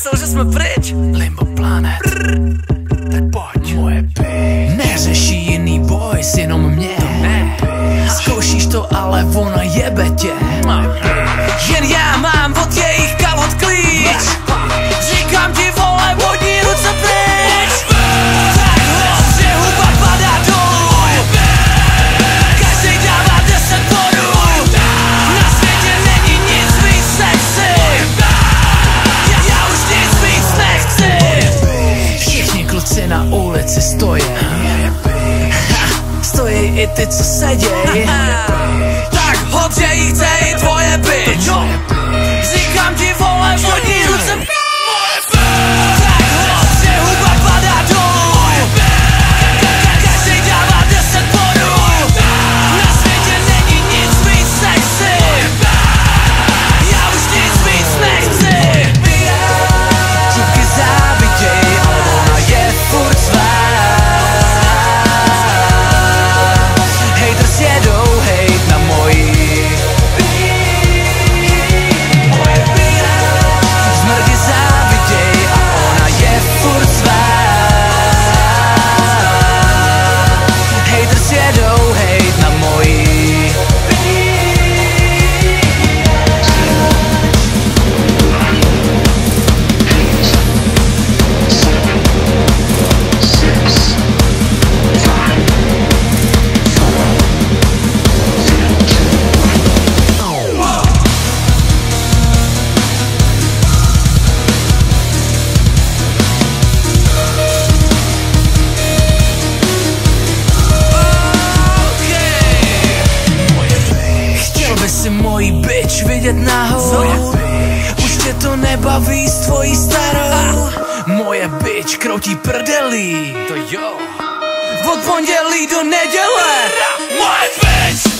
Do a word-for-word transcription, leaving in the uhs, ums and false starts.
myslel, že jsme pryč. Limbo Planet. Tak pojď. Moje bitch. Neřeší jiný boys, jenom mě. Ne. Zkoušíš to, ale ona jebe tě. Jen já mám od jejich kalhot klíč. Říkám ti, vole, vodní ruce pryč. Tak hlubře huba padá dolů. Každej dává deset bodů. Na světě není nic víc sexy. Já, já už nic víc nechci. Všichni kluci na ulici stojí. Stojí i ty, co seděj. Tak hodře jí chce i tvoje bitch. Říkám ti, vole, vodní ruce. Tak hodře huba padá dolů. Každej dává deset bodů. Na světě není nic víc sexy. Já už nic víc nechci. Čupky záviděj, ale ona je furt svá. Haters jedou hejt na mojí. Zmrdy záviděj a ona je furt svá. Haters jedou hejt na mojí. Chtěl by si mojí bitch vidět nahou. Už tě to nebaví s tvojí starou. Moje bitch kroutí prdelí. To jo. Od pondělí do neděle. Moje bitch.